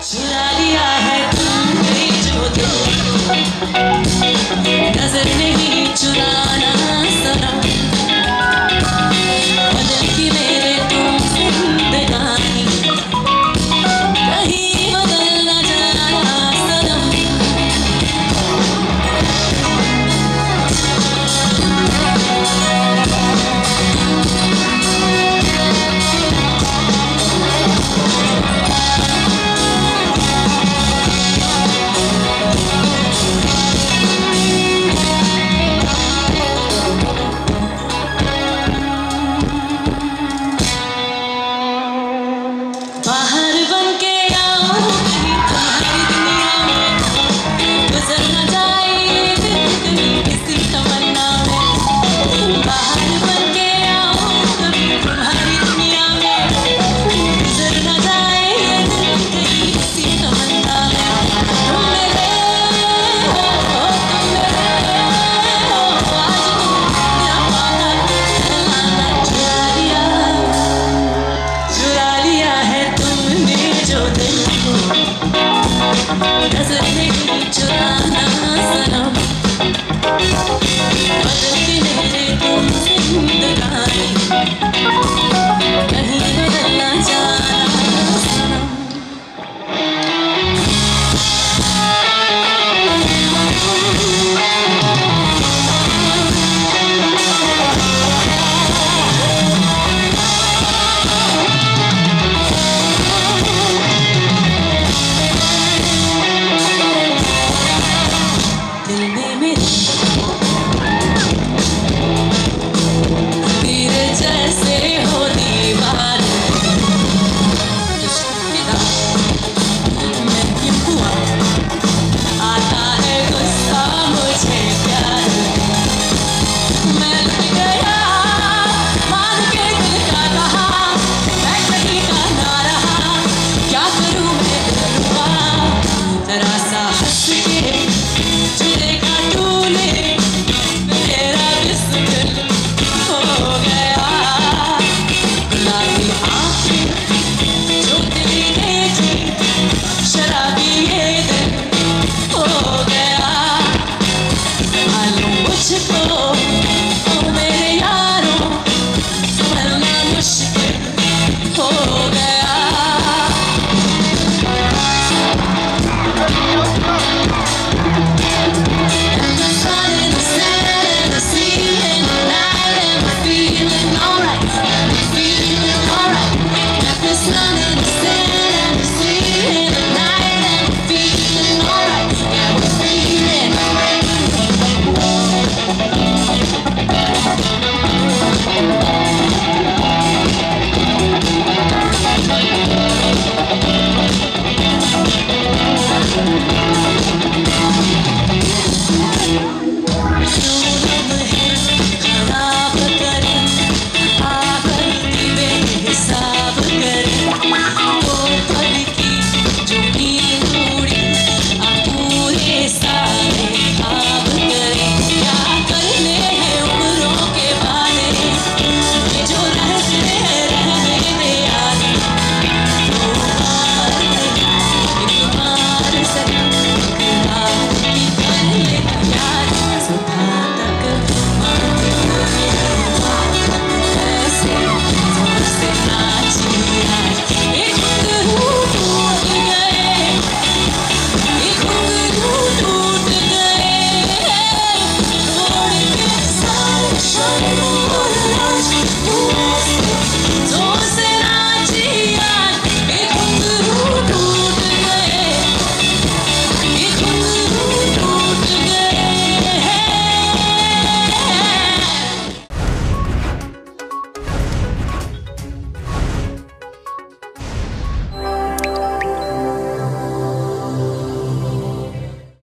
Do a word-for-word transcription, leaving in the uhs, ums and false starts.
चुरा लिया है तुमने जो दिल, नजर नहीं चुराना सनम, बदल की मेरे तुम जिंदगानी, कहीं बदल न जाना सनम। बाहर बन के आओ कहीं तुम्हारी दुनिया में, गुजर न जाए ये दिन किसी तमन्ना में। बाहर बन के आओ कभी तुम्हारी दुनिया में, गुजर न जाए ये दिन किसी तमन्ना में। तुम मेरे हो, तुम मेरे हो, आज मेरा पाना कहलाना। चुरा लिया चुरा लिया है तुमने जो दिल को, नजर नहीं चुराना सनम, बदलती मेरे तुम जिंदगानी, कहीं बदल न जाना सनम। दिल में मेरे तेरे जैसे हो दीवाने, तुझमें मैं क्यों हुआ, आता है गुस्सा मुझे प्यार, मैं लग गया मान के दिल का कहा, मैं कहीं का ना रहा, क्या करूं मैं रुआ, जरा सा हंस के चलेगा तूने, मेरा बिस्मिल हो गया, गुलाबी आँखें जो दिल देखी, शराबी ये दिल हो गया, मालूम मुझको ओ मेरे यारों, संभलना मुश्किल हो गया। And the sun and the sand and the sea and the night and we're feeling alright, we're feeling alright. And the sun and the sand and the sea and the night and we're feeling alright, yeah we're feeling alright. Sonam है खराब करे, आखिरी बेहिसाब करे, वो पल की जो नींद उड़ी, अब पूरे सारे ख्वाब करे। क्या करने हैं उम्रों के वादे, ये जो रहते हैं रहने दे आगे, दो बार एक बार सही इकरार की कर ले यार, सुबह तक मानते ऐसे तुमसे नाची आज, ये घुंघरू टूट गए, ये घुंघरू टूट गए, छोड़ के सारे शर्म